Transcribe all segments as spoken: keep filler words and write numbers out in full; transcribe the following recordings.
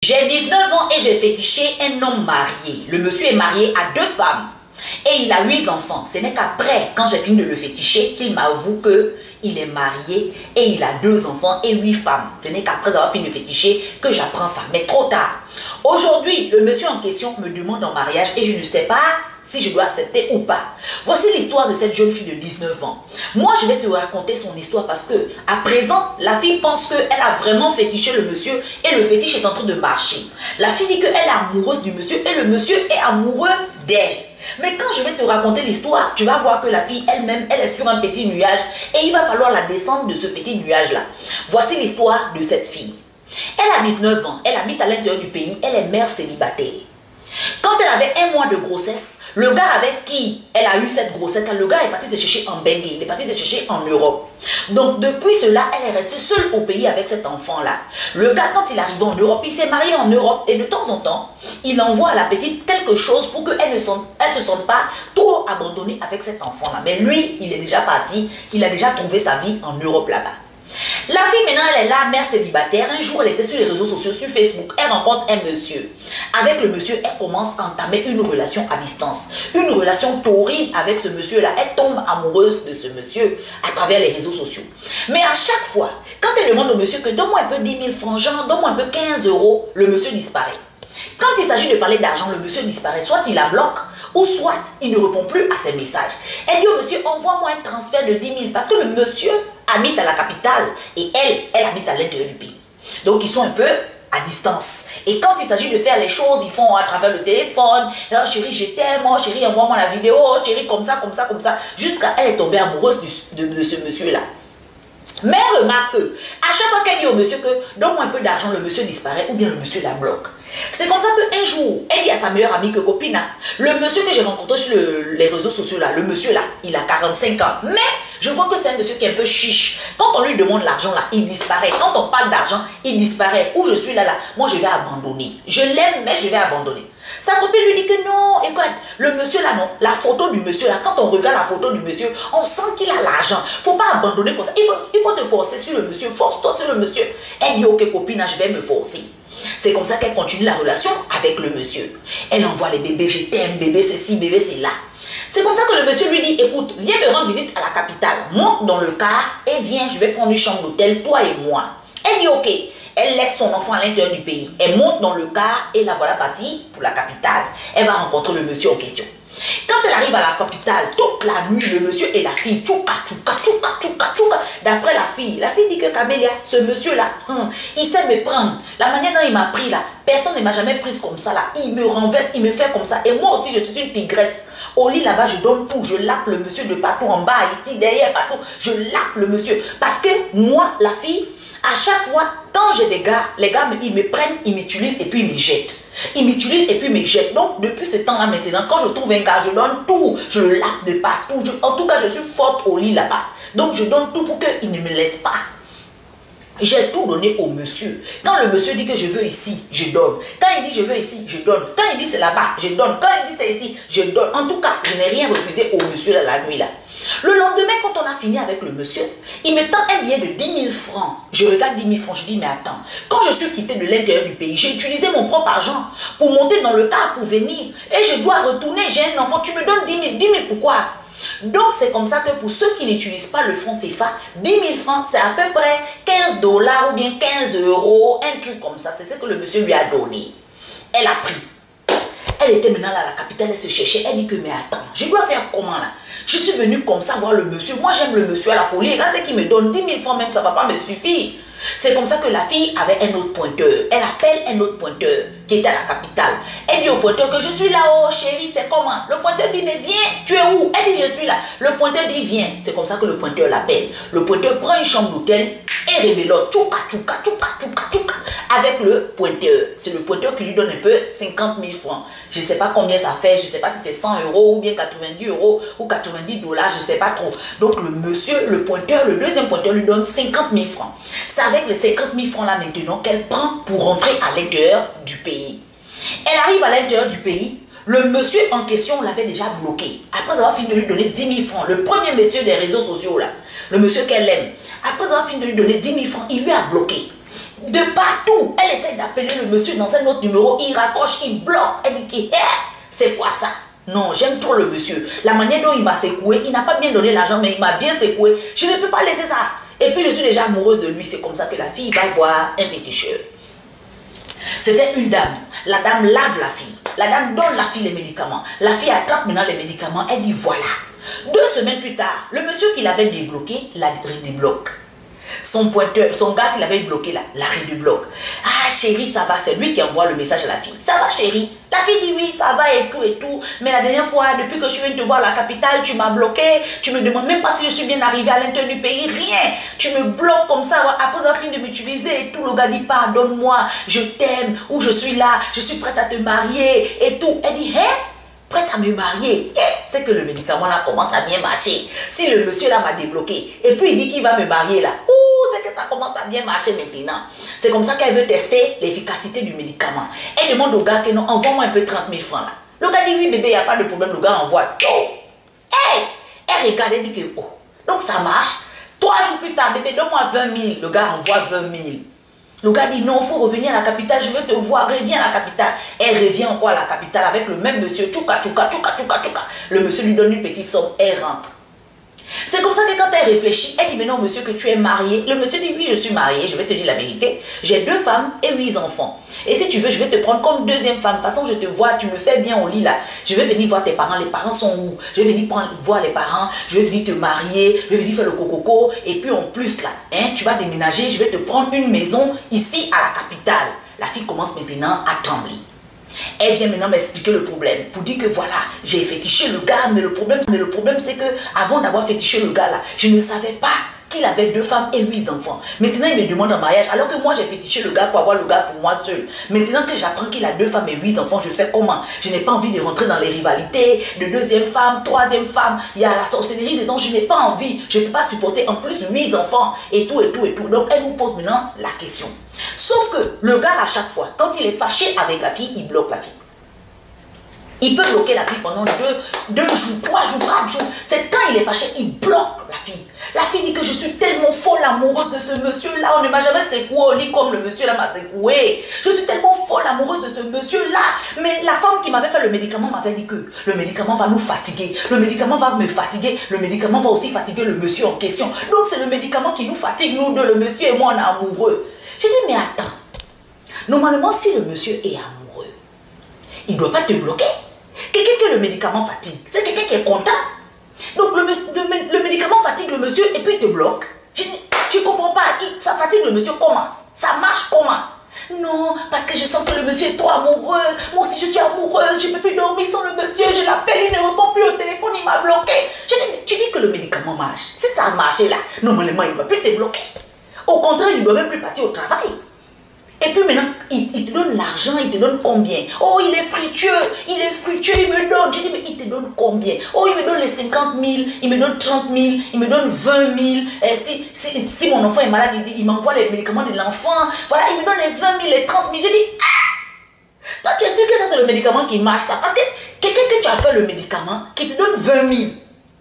J'ai dix-neuf ans et j'ai fétiché un homme marié. Le monsieur est marié à deux femmes. Et il a huit enfants. Ce n'est qu'après, quand j'ai fini de le féticher, qu'il m'avoue qu'il est marié et il a deux enfants et huit femmes. Ce n'est qu'après avoir fini de féticher que j'apprends ça. Mais trop tard. Aujourd'hui, le monsieur en question me demande en mariage et je ne sais pas si je dois accepter ou pas. Voici l'histoire de cette jeune fille de dix-neuf ans. Moi, je vais te raconter son histoire parce que, à présent, la fille pense qu'elle a vraiment fétiché le monsieur et le fétiche est en train de marcher. La fille dit qu'elle est amoureuse du monsieur et le monsieur est amoureux d'elle. Mais quand je vais te raconter l'histoire, tu vas voir que la fille elle-même, elle est sur un petit nuage et il va falloir la descendre de ce petit nuage-là. Voici l'histoire de cette fille. Elle a dix-neuf ans, elle habite à l'intérieur du pays, elle est mère célibataire. Quand elle avait un mois de grossesse, le gars avec qui elle a eu cette grossesse-là, le gars est parti se chercher en Bengue, il est parti se chercher en Europe. Donc depuis cela, elle est restée seule au pays avec cet enfant-là. Le gars, quand il arrive en Europe, il s'est marié en Europe et de temps en temps, il envoie à la petite quelque chose pour qu'elle ne se sente pas trop abandonnée avec cet enfant-là. Mais lui, il est déjà parti, il a déjà trouvé sa vie en Europe là-bas. La fille maintenant elle est là, mère célibataire. Un jour elle était sur les réseaux sociaux, sur Facebook. Elle rencontre un monsieur. Avec le monsieur, elle commence à entamer une relation à distance. Une relation torride avec ce monsieur-là. Elle tombe amoureuse de ce monsieur à travers les réseaux sociaux. Mais à chaque fois, quand elle demande au monsieur que donne-moi un peu dix mille francs, genre donne-moi un peu quinze euros, le monsieur disparaît. Quand il s'agit de parler d'argent, le monsieur disparaît. Soit il la bloque, ou soit il ne répond plus à ses messages. Elle dit au monsieur, envoie-moi un transfert de dix mille parce que le monsieur habite à la capitale et elle, elle habite à l'intérieur du pays. Donc ils sont un peu à distance. Et quand il s'agit de faire les choses, ils font à travers le téléphone. Oh, chérie, je t'aime, oh, chérie, envoie-moi la vidéo, oh, chérie, comme ça, comme ça, comme ça. Jusqu'à elle est tombée amoureuse du, de, de ce monsieur-là. Mais remarque que, à chaque fois qu'elle dit au monsieur que donne-moi un peu d'argent, le monsieur disparaît ou bien le monsieur la bloque. C'est comme ça qu'un jour, elle dit à sa meilleure amie que copine, le monsieur que j'ai rencontré sur le, les réseaux sociaux là, le monsieur là, il a quarante-cinq ans. Mais je vois que c'est un monsieur qui est un peu chiche. Quand on lui demande l'argent là, il disparaît. Quand on parle d'argent, il disparaît. Ou je suis là là, moi je vais abandonner. Je l'aime mais je vais abandonner. Sa copine lui dit que non, écoute, le monsieur là non, la photo du monsieur là, quand on regarde la photo du monsieur, on sent qu'il a l'argent. Faut pas abandonner comme ça. Il faut, il faut te forcer sur le monsieur, force-toi sur le monsieur. Elle dit ok copine, je vais me forcer. C'est comme ça qu'elle continue la relation avec le monsieur. Elle envoie les bébés, je t'aime, bébé ceci, bébé c'est là. C'est comme ça que le monsieur lui dit, écoute, viens me rendre visite à la capitale, monte dans le car et viens, je vais prendre une chambre d'hôtel, toi et moi. Elle dit ok. Elle laisse son enfant à l'intérieur du pays. Elle monte dans le car et la voilà partie pour la capitale. Elle va rencontrer le monsieur en question. Quand elle arrive à la capitale, toute la nuit, le monsieur et la fille, tchouka, tchouka, tchouka, tchouka, tchouka. D'après la fille, la fille dit que Camélia, ce monsieur-là, hum, il sait me prendre. La manière dont il m'a pris là, personne ne m'a jamais prise comme ça là. Il me renverse, il me fait comme ça. Et moi aussi, je suis une tigresse. Au lit là-bas, je donne tout. Je lappe le monsieur de partout en bas, ici, derrière, partout. Je lappe le monsieur. Parce que moi, la fille, à chaque fois, quand j'ai des gars, les gars, ils me prennent, ils m'utilisent et puis ils me jettent. Ils m'utilisent et puis ils me jettent. Donc, depuis ce temps-là maintenant, quand je trouve un gars, je donne tout. Je le lappe de partout. Je, en tout cas, je suis forte au lit là-bas. Donc, je donne tout pour qu'il ne me laisse pas. J'ai tout donné au monsieur. Quand le monsieur dit que je veux ici, je donne. Quand il dit je veux ici, je donne. Quand il dit c'est là-bas, je donne. Quand il dit c'est ici, je donne. En tout cas, je n'ai rien refusé au monsieur là, la nuit là. Le lendemain, quand on a fini avec le monsieur, il me tend un billet de dix mille francs. Je regarde dix mille francs, je dis, mais attends, quand je suis quitté de l'intérieur du pays, j'ai utilisé mon propre argent pour monter dans le car pour venir. Et je dois retourner, j'ai un enfant, tu me donnes dix mille. dix mille pourquoi? Donc, c'est comme ça que pour ceux qui n'utilisent pas le franc C F A, dix mille francs, c'est à peu près quinze dollars ou bien quinze euros, un truc comme ça. C'est ce que le monsieur lui a donné. Elle a pris. Elle était maintenant là à la capitale, elle se cherchait. Elle dit que, mais attends, je dois faire comment là? Je suis venue comme ça voir le monsieur. Moi, j'aime le monsieur à la folie. Et là, c'est qu'il me donne dix mille francs, même ça ne va pas me suffire. C'est comme ça que la fille avait un autre pointeur. Elle appelle un autre pointeur qui était à la capitale. Elle dit au pointeur que je suis là, oh chérie, c'est comment? Le pointeur dit, mais viens, tu es où? Elle dit, je suis là. Le pointeur dit, viens. C'est comme ça que le pointeur l'appelle. Le pointeur prend une chambre d'hôtel et révélote, tchouka, tchouka, tchouka, tchouka, tchouka, avec le pointeur. C'est le pointeur qui lui donne un peu cinquante mille francs. Je ne sais pas combien ça fait, je ne sais pas si c'est cent euros ou bien quatre-vingt-dix euros ou quatre-vingt-dix dollars, je ne sais pas trop. Donc le monsieur, le pointeur, le deuxième pointeur lui donne cinquante mille francs. C'est avec les cinquante mille francs là maintenant qu'elle prend pour rentrer à l'intérieur du pays. Elle arrive à l'intérieur du pays. Le monsieur en question l'avait déjà bloqué. Après avoir fini de lui donner dix mille francs, le premier monsieur des réseaux sociaux là, le monsieur qu'elle aime, après avoir fini de lui donner dix mille francs, il lui a bloqué. De partout, elle essaie d'appeler le monsieur dans un autre numéro, il raccroche, il bloque, elle dit, hey, c'est quoi ça? Non, j'aime trop le monsieur. La manière dont il m'a secoué, il n'a pas bien donné l'argent, mais il m'a bien secoué. Je ne peux pas laisser ça. Et puis je suis déjà amoureuse de lui, c'est comme ça que la fille va voir un féticheur. C'était une dame. La dame lave la fille. La dame donne la fille les médicaments. La fille attrape maintenant les médicaments, elle dit voilà. Deux semaines plus tard, le monsieur qui l'avait débloqué, la débloque. Son pointeur, son gars qui l'avait bloqué là, l'arrêt du bloc. Ah chérie, ça va, c'est lui qui envoie le message à la fille. Ça va chérie. La fille dit oui, ça va et tout et tout. Mais la dernière fois, depuis que je viens te voir à la capitale, tu m'as bloqué. Tu me demandes même pas si je suis bien arrivé à l'intérieur du pays, rien. Tu me bloques comme ça, après avoir fini de m'utiliser et tout. Le gars dit pardonne-moi, je t'aime, ou je suis là, je suis prête à te marier et tout. Elle dit, hé, prête à me marier. Eh, c'est que le médicament là commence à bien marcher. Si le monsieur là m'a débloqué et puis il dit qu'il va me marier là, ouh, c'est que ça commence à bien marcher maintenant. C'est comme ça qu'elle veut tester l'efficacité du médicament. Elle demande au gars que non, envoie-moi un peu trente mille francs là. Le gars dit oui bébé, il n'y a pas de problème. Le gars envoie tout. Hey, elle regarde et dit que oh, donc ça marche. Trois jours plus tard, bébé, donne-moi vingt mille. Le gars envoie vingt mille. Le gars dit non, il faut revenir à la capitale, je veux te voir, reviens à la capitale. Elle revient encore à la capitale avec le même monsieur, tchouka, tchouka, tchouka, tchouka, tchouka. Le monsieur lui donne une petite somme, elle rentre. C'est comme ça que quand elle réfléchit, elle dit mais non monsieur que tu es marié. Le monsieur dit oui je suis marié, je vais te dire la vérité. J'ai deux femmes et huit enfants. Et si tu veux je vais te prendre comme deuxième femme. De toute façon je te vois, tu me fais bien au lit là. Je vais venir voir tes parents, les parents sont où? Je vais venir prendre, voir les parents, je vais venir te marier, je vais venir faire le cococo. Et puis en plus là, hein, tu vas déménager, je vais te prendre une maison ici à la capitale. La fille commence maintenant à trembler. Elle vient maintenant m'expliquer le problème pour dire que voilà, j'ai fétiché le gars, mais le problème, mais le problème c'est que avant d'avoir fétiché le gars là, je ne savais pas qu'il avait deux femmes et huit enfants. Maintenant il me demande en mariage, alors que moi j'ai fétiché le gars pour avoir le gars pour moi seul. Maintenant que j'apprends qu'il a deux femmes et huit enfants, je fais comment? Je n'ai pas envie de rentrer dans les rivalités de deuxième femme, troisième femme. Il y a la sorcellerie dedans, je n'ai pas envie. Je ne peux pas supporter en plus huit enfants et tout et tout et tout. Donc elle nous pose maintenant la question. Sauf que le gars à chaque fois, quand il est fâché avec la fille, il bloque la fille. Il peut bloquer la fille pendant deux, deux jours, trois jours, quatre jours. C'est quand il est fâché, il bloque la fille. La fille dit que je suis tellement folle amoureuse de ce monsieur-là. On ne m'a jamais secoué au lit comme le monsieur-là m'a secoué. Je suis tellement folle amoureuse de ce monsieur-là. Mais la femme qui m'avait fait le médicament m'avait dit que le médicament va nous fatiguer. Le médicament va me fatiguer. Le médicament va aussi fatiguer le monsieur en question. Donc c'est le médicament qui nous fatigue, nous deux, le monsieur et moi, on est amoureux. Je dis, mais attends. Normalement, si le monsieur est amoureux, il ne doit pas te bloquer. Quelqu'un que le médicament fatigue, c'est quelqu'un qui est content. Donc le, le, le médicament fatigue le monsieur et puis il te bloque. Je ne comprends pas. Il, ça fatigue le monsieur comment? Ça marche comment? Non, parce que je sens que le monsieur est trop amoureux. Moi aussi je suis amoureuse, je ne peux plus dormir sans le monsieur. Je l'appelle, il ne répond plus au téléphone, il m'a bloqué. Je dis, tu dis que le médicament marche. Si ça a marché là, normalement il ne va plus te bloquer. Au contraire, il ne doit même plus partir au travail. Et puis maintenant, il, il te donne l'argent, il te donne combien? Oh, il est fructueux, il est fructueux, il me donne. Je dis, mais il te donne combien? Oh, il me donne les cinquante mille, il me donne trente mille, il me donne vingt mille. Et si, si, si mon enfant est malade, il, il m'envoie les médicaments de l'enfant. Voilà, il me donne les vingt mille, les trente mille. Je dis, ah! Toi, tu es sûr que ça, c'est le médicament qui marche, ça? Parce que quelqu'un que tu as fait le médicament, qui te donne vingt mille.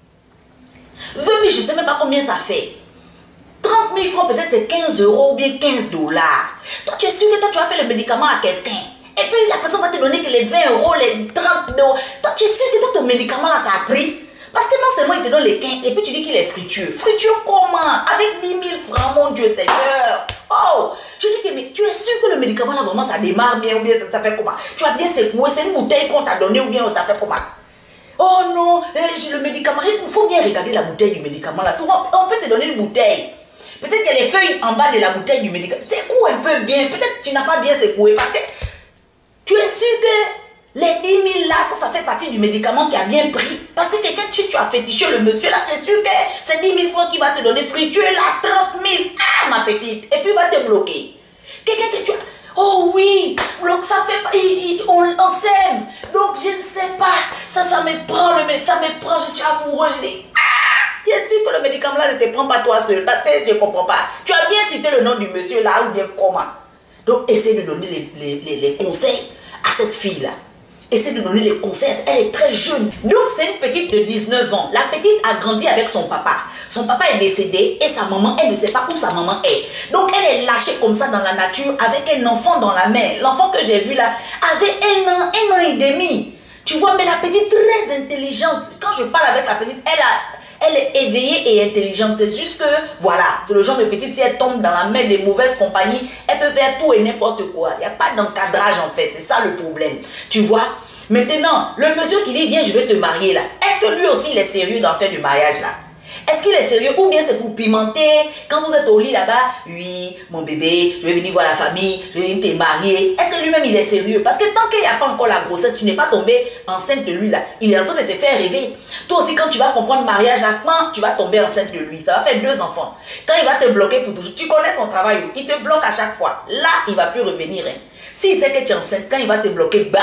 vingt mille, je ne sais même pas combien tu as fait. trente mille francs, peut-être c'est quinze euros ou bien quinze dollars. Toi, tu es sûr que toi, tu as fait le médicament à quelqu'un. Et puis, la personne va te donner que les vingt euros, les trente euros. Toi, tu es sûr que toi, ton médicament là, ça a pris. Parce que non seulement il te donne les quinze, et puis tu dis qu'il est fructueux. Fructueux comment? Avec dix mille francs, mon Dieu Seigneur. Oh, je dis que mais tu es sûr que le médicament là, vraiment, ça démarre bien ou bien ça, ça fait comment? Tu as bien secoué, c'est une bouteille qu'on t'a donnée ou bien on t'a fait comment? Oh non, eh, le médicament, il faut bien regarder la bouteille du médicament là. Souvent, on peut te donner une bouteille. Peut-être qu'il y a les feuilles en bas de la bouteille du médicament. Secoue un peu bien. Peut-être que tu n'as pas bien secoué. Parce que tu es sûr que les dix mille là, ça, ça fait partie du médicament qui a bien pris. Parce que quelqu'un, tu, tu as fétiché le monsieur là, tu es sûr que c'est dix mille francs qui va te donner fructueux là, trente mille. Ah, ma petite. Et puis il va te bloquer. Quelqu'un que tu as. Oh oui, donc ça fait pas. Il, il, on on s'aime. Donc je ne sais pas. Ça, ça me prend le médecin, ça me prend. Je suis amoureux. Je dis. Tu es sûr que le médicament là ne te prend pas toi seul? Parce que je ne comprends pas. Tu as bien cité le nom du monsieur là ou bien comment? Donc essaie de donner les, les, les, les conseils à cette fille là. essaie de donner des conseils. Elle est très jeune. Donc, c'est une petite de dix-neuf ans. La petite a grandi avec son papa. Son papa est décédé et sa maman, elle ne sait pas où sa maman est. Donc, elle est lâchée comme ça dans la nature avec un enfant dans la main. L'enfant que j'ai vu là avait un an, un an et demi. Tu vois, mais la petite très intelligente. Quand je parle avec la petite, elle a... Elle est éveillée et intelligente. C'est juste que, voilà, c'est le genre de petite, si elle tombe dans la main des mauvaises compagnies, elle peut faire tout et n'importe quoi. Il n'y a pas d'encadrage en fait. C'est ça le problème. Tu vois? Maintenant, le monsieur qui dit, viens, je vais te marier là. Est-ce que lui aussi, il est sérieux dans faire du mariage là? Est-ce qu'il est sérieux ou bien c'est pour pimenter? Quand vous êtes au lit là-bas, oui, mon bébé, je vais venir voir la famille, je vais venir te marier. Est-ce que lui-même il est sérieux? Parce que tant qu'il n'y a pas encore la grossesse, tu n'es pas tombé enceinte de lui là. Il est en train de te faire rêver. Toi aussi, quand tu vas comprendre le mariage là, quand tu vas tomber enceinte de lui, ça va faire deux enfants. Quand il va te bloquer pour toujours, tu connais son travail, il te bloque à chaque fois. Là, il ne va plus revenir. Hein. S'il sait que tu es enceinte, quand il va te bloquer, bah,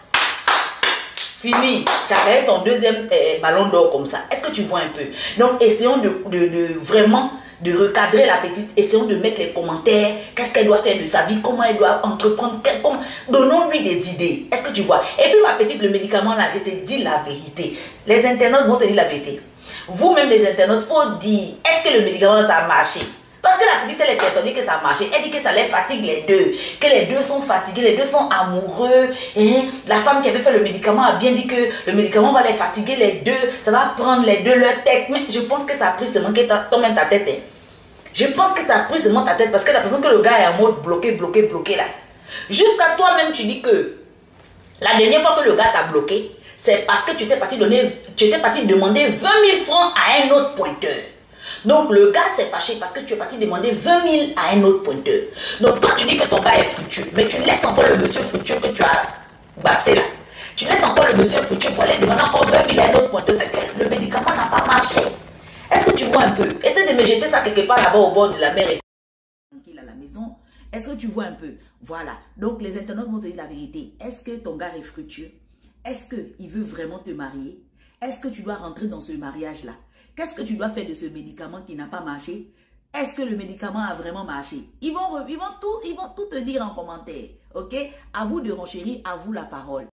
fini, tu as gagné ton deuxième eh, ballon d'or comme ça. Est-ce que tu vois un peu? Donc, essayons de, de, de vraiment de recadrer la petite. Essayons de mettre les commentaires. Qu'est-ce qu'elle doit faire de sa vie? Comment elle doit entreprendre? Comment... Donnons-lui des idées. Est-ce que tu vois? Et puis, ma petite, le médicament, là, je te dis la vérité. Les internautes vont te dire la vérité. Vous-même, les internautes, il faut dire, est-ce que le médicament, ça a marché? Parce que la petite, elle est persuadée que ça a marché. Elle dit que ça les fatigue les deux. Que les deux sont fatigués, les deux sont amoureux. Hein? La femme qui avait fait le médicament a bien dit que le médicament va les fatiguer les deux. Ça va prendre les deux leur tête. Mais je pense que ça a pris seulement que toi-même ta tête. Hein? Je pense que ça a pris seulement ta tête. Parce que la façon que le gars est en mode bloqué, bloqué, bloqué là. Jusqu'à toi-même, tu dis que la dernière fois que le gars t'a bloqué, c'est parce que tu t'es parti donner, tu étais parti demander vingt mille francs à un autre pointeur. Donc le gars s'est fâché parce que tu es parti demander vingt mille à un autre pointeur. Donc toi tu dis que ton gars est foutu, mais tu laisses encore le monsieur foutu que tu as bassé là. Tu laisses encore le monsieur foutu pour aller demander encore vingt mille à un autre pointeur. C'est que le médicament n'a pas marché. Est-ce que tu vois un peu? Essaie de me jeter ça quelque part là-bas au bord de la mer et tranquille à la maison. Est-ce que tu vois un peu? Voilà. Donc les internautes vont te dire la vérité. Est-ce que ton gars est fructueux? Est-ce qu'il veut vraiment te marier? Est-ce que tu dois rentrer dans ce mariage-là? Qu'est-ce que tu dois faire de ce médicament qui n'a pas marché? Est-ce que le médicament a vraiment marché? Ils vont, ils vont tout, ils vont tout te dire en commentaire. Ok? À vous de renchérir, à vous la parole.